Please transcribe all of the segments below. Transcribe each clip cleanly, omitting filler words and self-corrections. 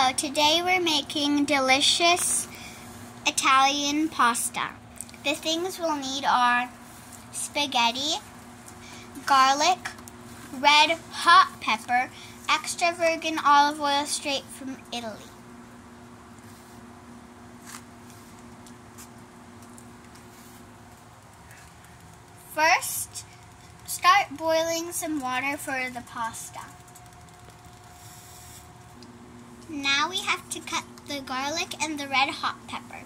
So today we're making delicious Italian pasta. The things we'll need are spaghetti, garlic, red hot pepper, extra virgin olive oil straight from Italy. First, start boiling some water for the pasta. Now we have to cut the garlic and the red hot pepper.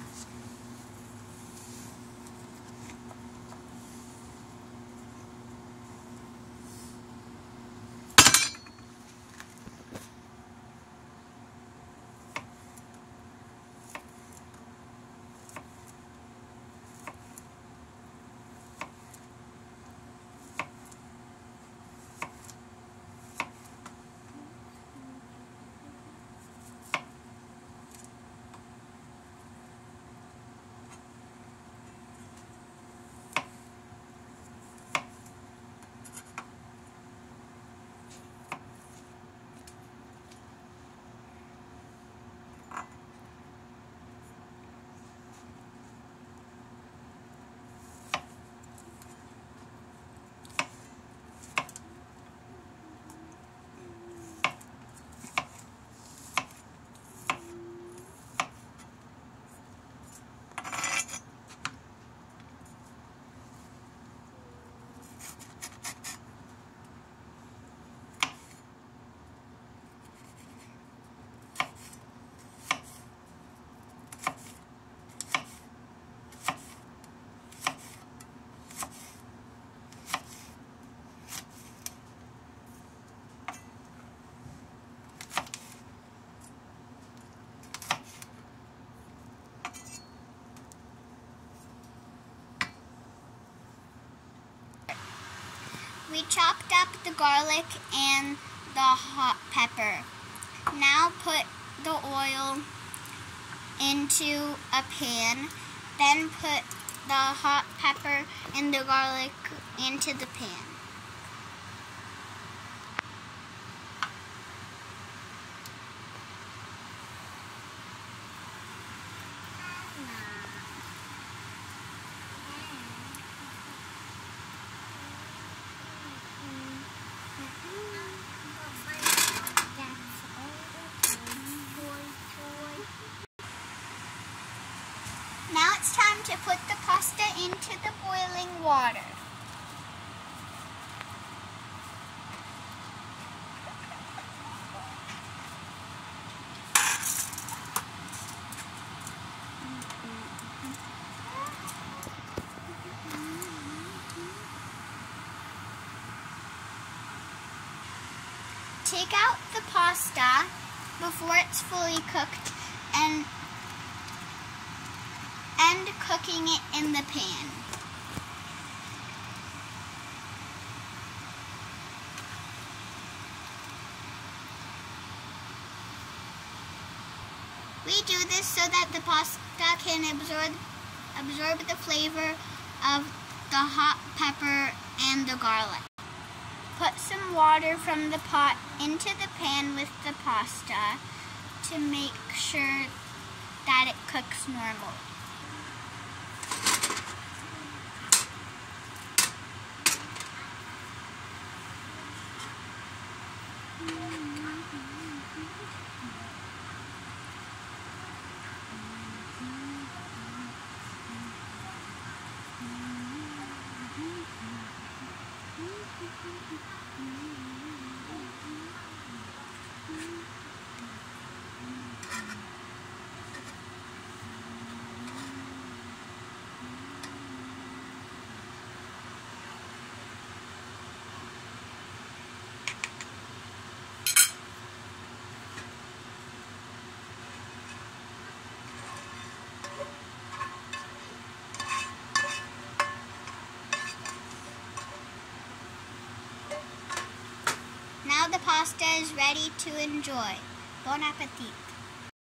We chopped up the garlic and the hot pepper. Now put the oil into a pan, then put the hot pepper and the garlic into the pan. Now it's time to put the pasta into the boiling water. Take out the pasta before it's fully cooked and cooking it in the pan. We do this so that the pasta can absorb the flavor of the hot pepper and the garlic. Put some water from the pot into the pan with the pasta to make sure that it cooks normally. Now the pasta is ready to enjoy. Bon appetit!